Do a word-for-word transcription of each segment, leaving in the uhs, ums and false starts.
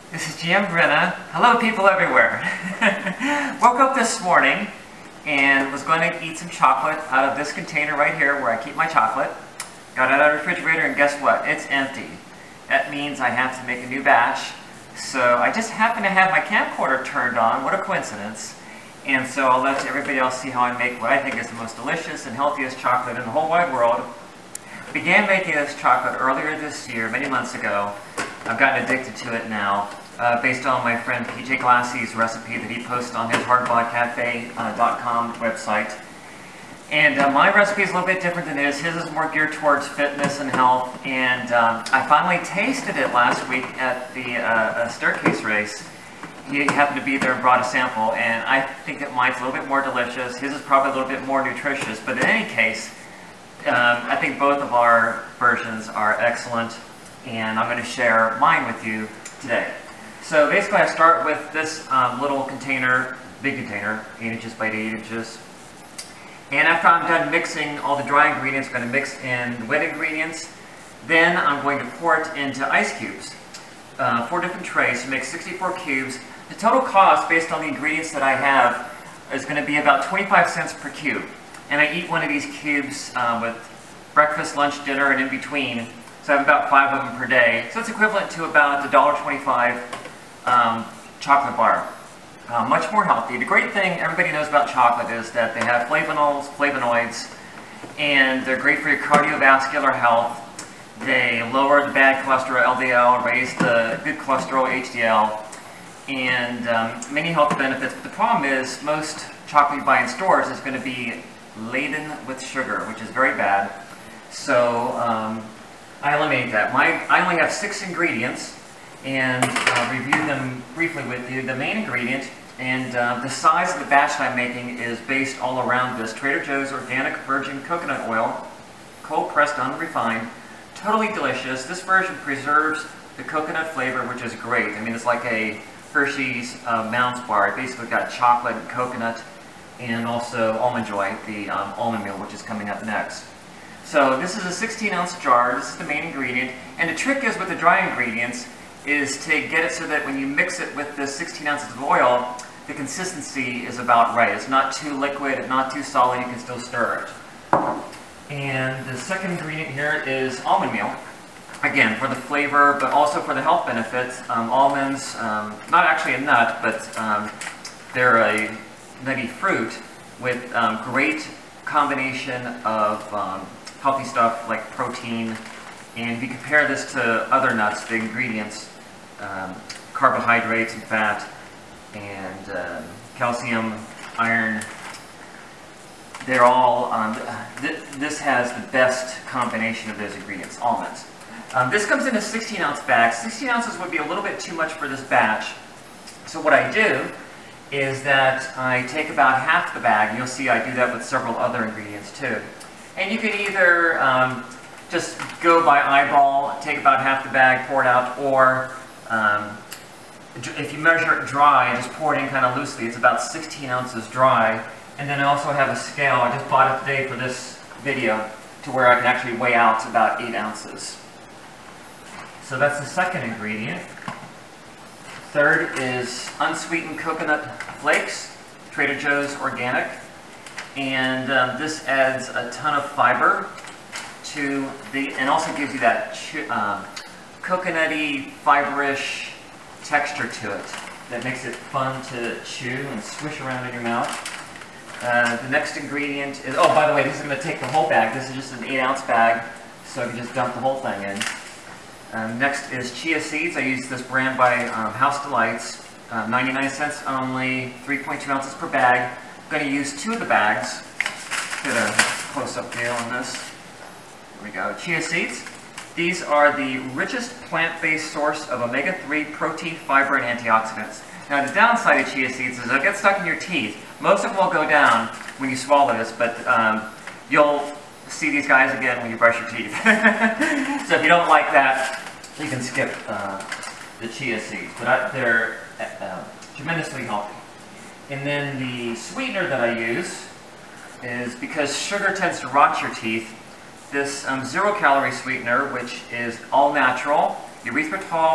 This is G M Brenna. Hello people everywhere. Woke up this morning and was going to eat some chocolate out of this container right here where I keep my chocolate. Got it out of the refrigerator and guess what? It's empty. That means I have to make a new batch. So I just happen to have my camcorder turned on. What a coincidence. And so I'll let everybody else see how I make what I think is the most delicious and healthiest chocolate in the whole wide world. I began making this chocolate earlier this year, many months ago. I've gotten addicted to it now, uh, based on my friend P J Glassey's recipe that he posted on his hard bod cafe dot com website. And uh, my recipe is a little bit different than his. His is more geared towards fitness and health. And um, I finally tasted it last week at the uh, staircase race. He happened to be there and brought a sample, and I think that mine's a little bit more delicious. His is probably a little bit more nutritious, but in any case, um, I think both of our versions are excellent, and I'm going to share mine with you today. So basically I start with this um, little container, big container, eight inches by eight inches. And after I'm done mixing all the dry ingredients, I'm going to mix in wet ingredients. Then I'm going to pour it into ice cubes. Uh, four different trays to make sixty-four cubes. The total cost, based on the ingredients that I have, is going to be about twenty-five cents per cube. And I eat one of these cubes uh, with breakfast, lunch, dinner, and in between. So I have about five of them per day. So it's equivalent to about a dollar twenty-five um, chocolate bar. Uh, much more healthy. The great thing everybody knows about chocolate is that they have flavonols, flavonoids, and they're great for your cardiovascular health. They lower the bad cholesterol L D L, raise the good cholesterol H D L, and um, many health benefits. But the problem is most chocolate you buy in stores is going to be laden with sugar, which is very bad. So um, I eliminate that. My, I only have six ingredients, and I'll review them briefly with you. The main ingredient, and uh, the size of the batch that I'm making is based all around this. Trader Joe's organic virgin coconut oil, cold pressed, unrefined. Totally delicious. This version preserves the coconut flavor, which is great. I mean, it's like a Hershey's uh, Mounds bar. It basically got chocolate and coconut, and also Almond Joy, the um, almond meal, which is coming up next. So this is a sixteen ounce jar. This is the main ingredient. And the trick is with the dry ingredients is to get it so that when you mix it with the sixteen ounces of oil, the consistency is about right. It's not too liquid, not too solid. You can still stir it. And the second ingredient here is almond meal. Again, for the flavor, but also for the health benefits. Um, almonds, um, not actually a nut, but um, they're a nutty fruit with um, great combination of um, healthy stuff like protein. And if you compare this to other nuts, the ingredients, um, carbohydrates and fat, and um, calcium, iron, they're all, um, th this has the best combination of those ingredients, almonds. Um, this comes in a sixteen ounce bag. sixteen ounces would be a little bit too much for this batch. So what I do is that I take about half the bag, and you'll see I do that with several other ingredients too. And you can either um, just go by eyeball, take about half the bag, pour it out, or um, if you measure it dry, just pour it in kind of loosely. It's about sixteen ounces dry. And then I also have a scale. I just bought it today for this video to where I can actually weigh out about eight ounces. So that's the second ingredient. Third is unsweetened coconut flakes, Trader Joe's organic. And um, this adds a ton of fiber to the, and also gives you that um, coconutty, fiberish texture to it that makes it fun to chew and swish around in your mouth. Uh, the next ingredient is, oh, by the way, this is going to take the whole bag. This is just an eight ounce bag, so I can just dump the whole thing in. Um, next is chia seeds. I use this brand by um, House Delights. Uh, ninety-nine cents only, three point two ounces per bag. I'm going to use two of the bags. Get a close-up view on this. Here we go. Chia seeds. These are the richest plant-based source of omega three protein, fiber, and antioxidants. Now, the downside of chia seeds is they'll get stuck in your teeth. Most of them will go down when you swallow this, but um, you'll see these guys again when you brush your teeth. So if you don't like that, you can skip uh, the chia seeds. But I, they're uh, tremendously healthy. And then the sweetener that I use is, because sugar tends to rot your teeth, this um, zero-calorie sweetener, which is all natural, erythritol,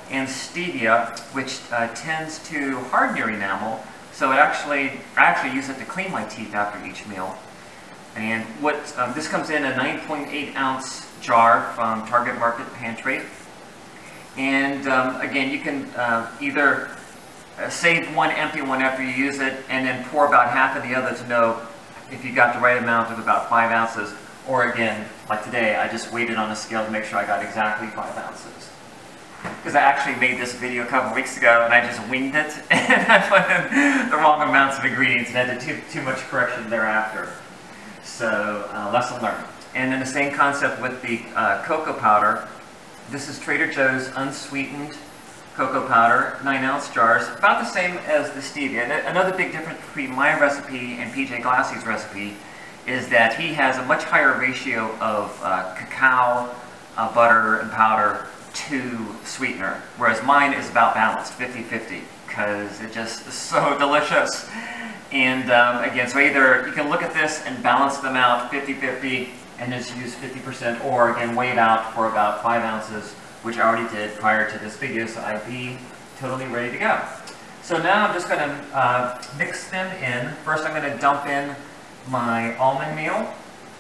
and stevia, which uh, tends to harden your enamel. So it actually, I actually use it to clean my teeth after each meal. And what um, this comes in a nine point eight ounce jar from Target Market Pantry. And um, again, you can uh, either uh, save one empty one after you use it and then pour about half of the other to know if you got the right amount of about five ounces. Or again, like today, I just weighed it on a scale to make sure I got exactly five ounces. Because I actually made this video a couple weeks ago and I just winged it and I put in the wrong amounts of ingredients and had to do too, too much correction thereafter. So, uh, lesson learned. And then the same concept with the uh, cocoa powder. This is Trader Joe's unsweetened cocoa powder, nine ounce jars, about the same as the stevia. And another big difference between my recipe and P J Glassey's recipe is that he has a much higher ratio of uh, cacao, uh, butter, and powder to sweetener, whereas mine is about balanced, fifty fifty, because it just is so delicious. And um, again, so either you can look at this and balance them out fifty fifty and just use fifty percent, or again, weigh it out for about five ounces, which I already did prior to this video, so I'd be totally ready to go. So now I'm just going to uh, mix them in. First I'm going to dump in my almond meal.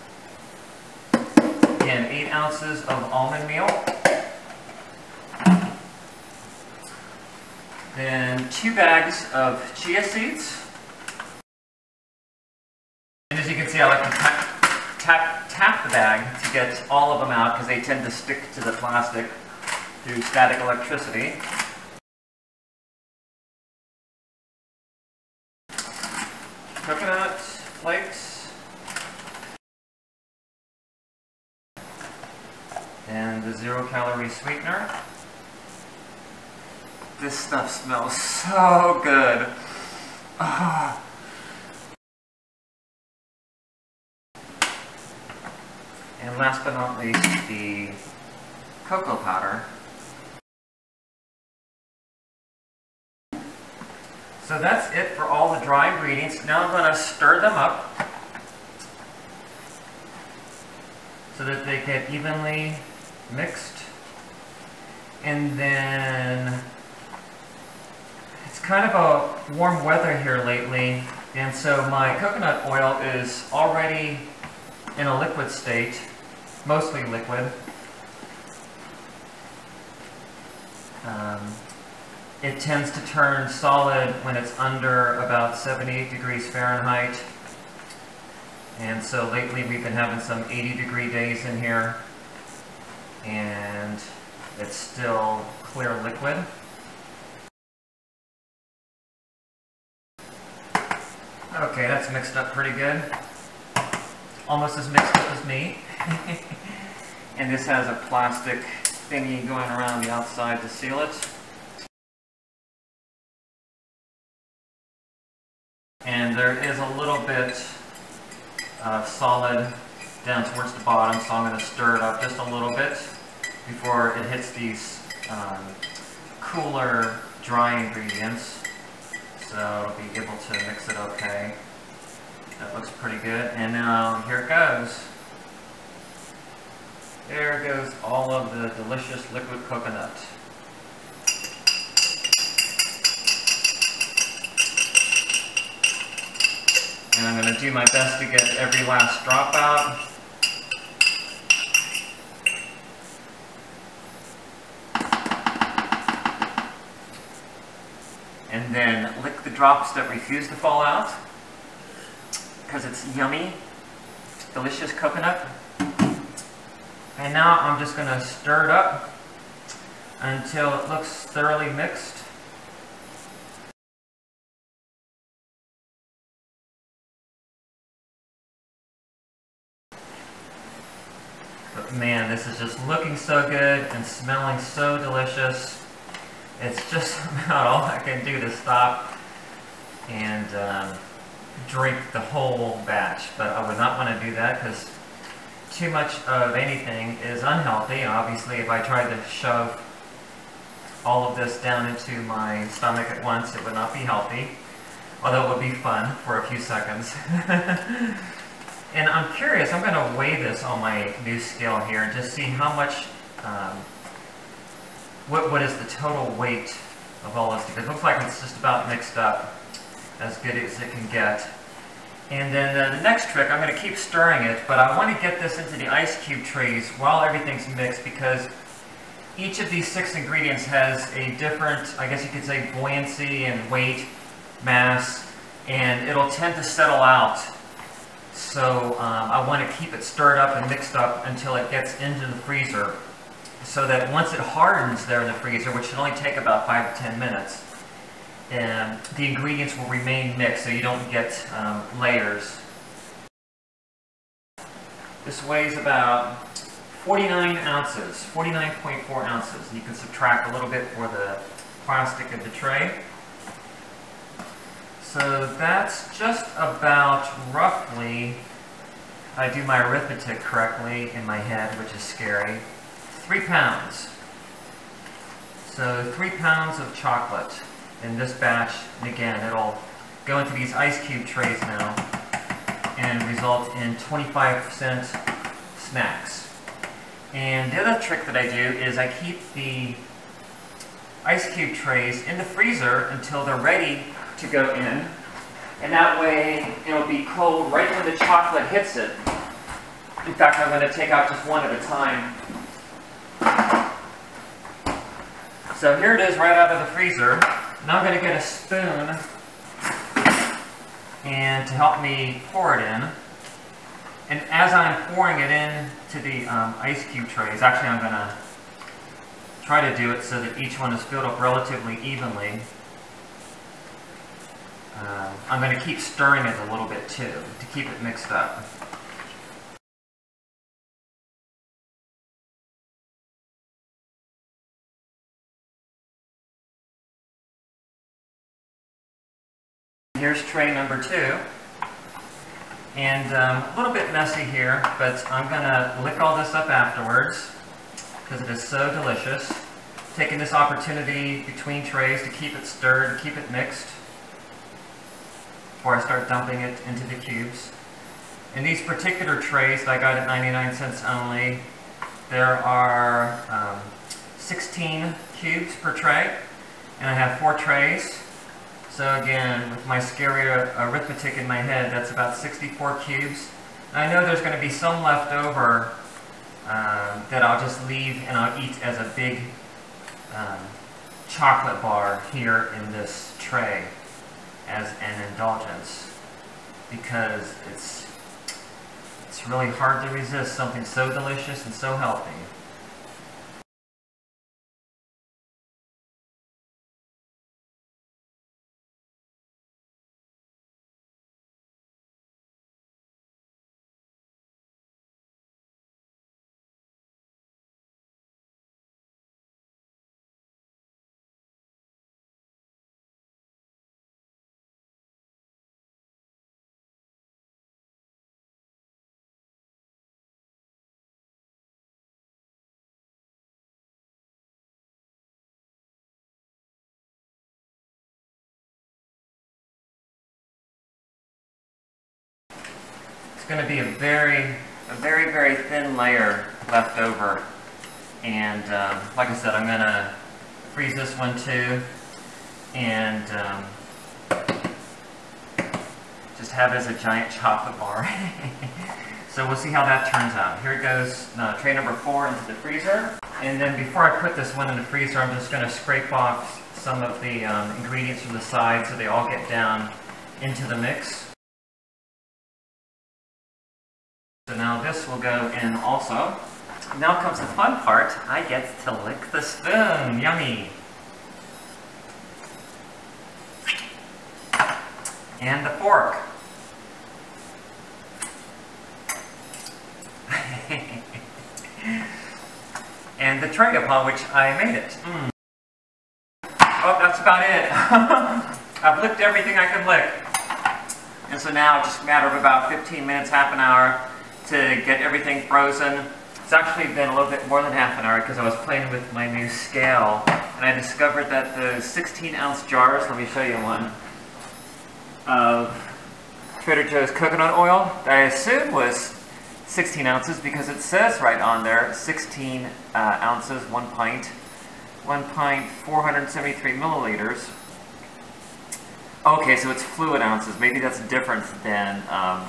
Again, eight ounces of almond meal. Then two bags of chia seeds. And as you can see, I like to tap, tap, tap the bag to get all of them out because they tend to stick to the plastic through static electricity. Coconut flakes. And the zero calorie sweetener. This stuff smells so good. Oh. And last but not least, the cocoa powder. So that's it for all the dry ingredients. Now I'm going to stir them up so that they get evenly mixed. And then it's kind of a warm weather here lately, and so my coconut oil is already in a liquid state, mostly liquid. Um, it tends to turn solid when it's under about seventy-eight degrees Fahrenheit. And so lately we've been having some eighty degree days in here, and it's still clear liquid. Okay, that's mixed up pretty good. Almost as mixed up as me. And this has a plastic thingy going around the outside to seal it. And there is a little bit of solid down towards the bottom, so I'm going to stir it up just a little bit before it hits these um, cooler, dry ingredients. So I'll be able to mix it okay. That looks pretty good. And now here it goes. There goes all of the delicious liquid coconut. And I'm going to do my best to get every last drop out. And then lick the drops that refuse to fall out, because it's yummy, delicious coconut. And now I'm just going to stir it up until it looks thoroughly mixed. But man, this is just looking so good and smelling so delicious. It's just about all I can do to stop and um, drink the whole batch. But I would not want to do that because too much of anything is unhealthy. Obviously, if I tried to shove all of this down into my stomach at once, it would not be healthy. Although it would be fun for a few seconds. And I'm curious, I'm going to weigh this on my new scale here and just see how much um, what, what is the total weight of all this, because it looks like it's just about mixed up as good as it can get. And then uh, the next trick, I'm going to keep stirring it, but I want to get this into the ice cube trays while everything's mixed, because each of these six ingredients has a different, I guess you could say, buoyancy and weight, mass, and it'll tend to settle out. So um, I want to keep it stirred up and mixed up until it gets into the freezer, so that once it hardens there in the freezer, which should only take about five to ten minutes, and the ingredients will remain mixed so you don't get um, layers. This weighs about forty-nine ounces, forty-nine point four ounces. You can subtract a little bit for the plastic of the tray. So that's just about roughly, if I do my arithmetic correctly in my head, which is scary, three pounds. So three pounds of chocolate in this batch, and again, it'll go into these ice cube trays now and result in twenty-five cent snacks. And the other trick that I do is I keep the ice cube trays in the freezer until they're ready to go in, and that way it'll be cold right when the chocolate hits it. In fact, I'm going to take out just one at a time. So here it is right out of the freezer. Now I'm going to get a spoon and to help me pour it in. And as I'm pouring it in to the um, ice cube trays, actually I'm going to try to do it so that each one is filled up relatively evenly. Uh, I'm going to keep stirring it a little bit too, to keep it mixed up. Here's tray number two, and um, a little bit messy here, but I'm going to lick all this up afterwards because it is so delicious. Taking this opportunity between trays to keep it stirred, keep it mixed before I start dumping it into the cubes. In these particular trays that I got at ninety-nine cents only, there are um, sixteen cubes per tray, and I have four trays. So again, with my scary arithmetic in my head, that's about sixty-four cubes. I know there's going to be some left over um, that I'll just leave and I'll eat as a big um, chocolate bar here in this tray as an indulgence, because it's, it's really hard to resist something so delicious and so healthy. Going to be a very, a very, very thin layer left over, and um, like I said, I'm going to freeze this one too, and um, just have it as a giant chocolate bar. So we'll see how that turns out. Here it goes, uh, tray number four into the freezer, and then before I put this one in the freezer, I'm just going to scrape off some of the um, ingredients from the side so they all get down into the mix. So now this will go in also. Now comes the fun part. I get to lick the spoon. Yummy. And the fork. And the tray upon which I made it. Mm. Oh, that's about it. I've licked everything I could lick. And so now it's just a matter of about fifteen minutes, half an hour, to get everything frozen. It's actually been a little bit more than half an hour because I was playing with my new scale, and I discovered that the sixteen ounce jars, let me show you one, of Trader Joe's coconut oil that I assumed was sixteen ounces because it says right on there sixteen uh, ounces, one pint. One pint, four hundred seventy-three milliliters. Okay, so it's fluid ounces. Maybe that's different than um,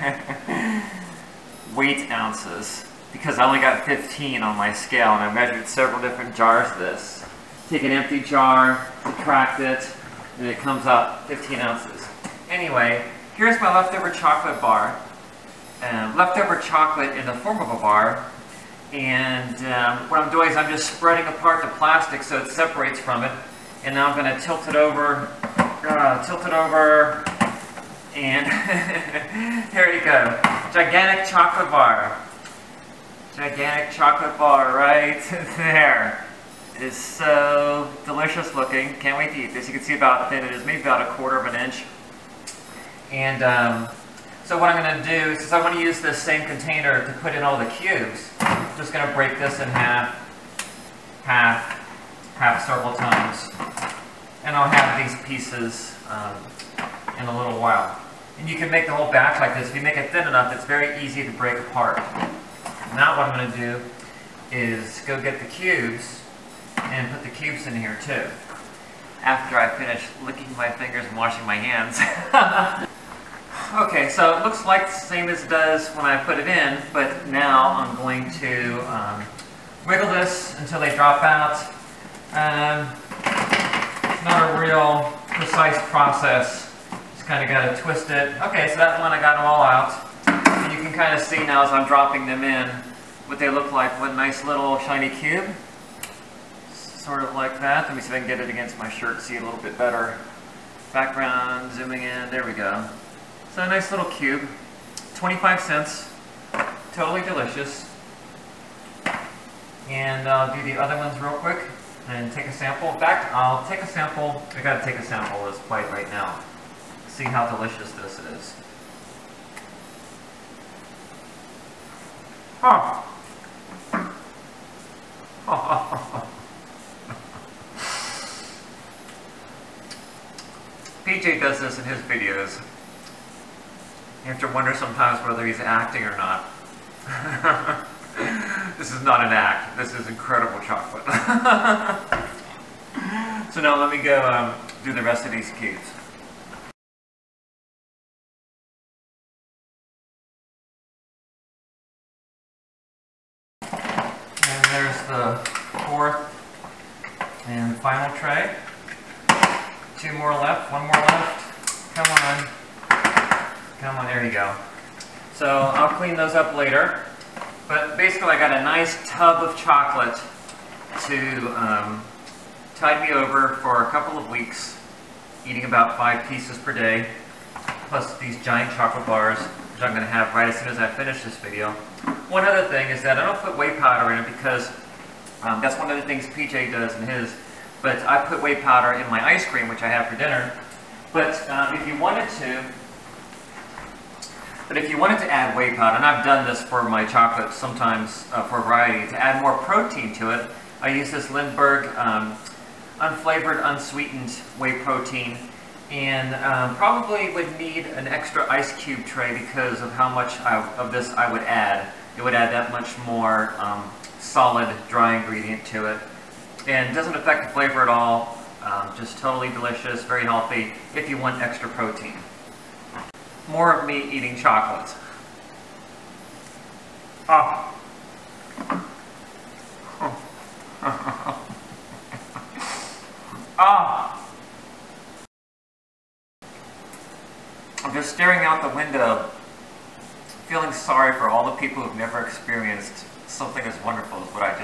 weight ounces, because I only got fifteen on my scale, and I measured several different jars of this. Take an empty jar, subtract it, and it comes out fifteen ounces. Anyway, here's my leftover chocolate bar. Um, leftover chocolate in the form of a bar. And um, what I'm doing is I'm just spreading apart the plastic so it separates from it. And now I'm going to tilt it over, uh, tilt it over, and here you go. Gigantic chocolate bar. Gigantic chocolate bar right there. It is so delicious looking. Can't wait to eat this. You can see about how thin it is, maybe about a quarter of an inch. And um, so what I'm going to do is, since I want to use this same container to put in all the cubes, I'm just going to break this in half, half, half several times. And I'll have these pieces um, in a little while. And you can make the whole batch like this. If you make it thin enough, it's very easy to break apart. Now what I'm going to do is go get the cubes and put the cubes in here too, after I finish licking my fingers and washing my hands. Okay, so it looks like the same as it does when I put it in, but now I'm going to um, wiggle this until they drop out. Um, it's not a real precise process. Just kind of got to twist it. Okay, so that one I got them all out. And you can kind of see now as I'm dropping them in what they look like. What a nice little shiny cube. Sort of like that. Let me see if I can get it against my shirt, see it a little bit better. Background, zooming in, there we go. So a nice little cube, twenty-five cents, totally delicious. And I'll do the other ones real quick and take a sample. In fact, I'll take a sample, I gotta take a sample of this bite right now. See how delicious this is. Oh. P J does this in his videos. You have to wonder sometimes whether he's acting or not. This is not an act. This is incredible chocolate. So now let me go um, do the rest of these cubes. And there's the fourth and final tray. Two more left, one more left. Come on. Come on, there you go. So I'll clean those up later. But basically I got a nice tub of chocolate to um, tide me over for a couple of weeks, eating about five pieces per day, plus these giant chocolate bars, which I'm going to have right as soon as I finish this video. One other thing is that I don't put whey powder in it because um, that's one of the things P J does in his. But I put whey powder in my ice cream, which I have for dinner. But um, if you wanted to, but if you wanted to add whey powder, and I've done this for my chocolate sometimes uh, for variety, to add more protein to it, I use this Lindbergh um, unflavored, unsweetened whey protein, and um, probably would need an extra ice cube tray because of how much I, of this I would add. It would add that much more um, solid, dry ingredient to it. And it doesn't affect the flavor at all, um, just totally delicious, very healthy, if you want extra protein. More of me eating chocolate. Ah. Ah. I'm just staring out the window, feeling sorry for all the people who've never experienced something as wonderful as what I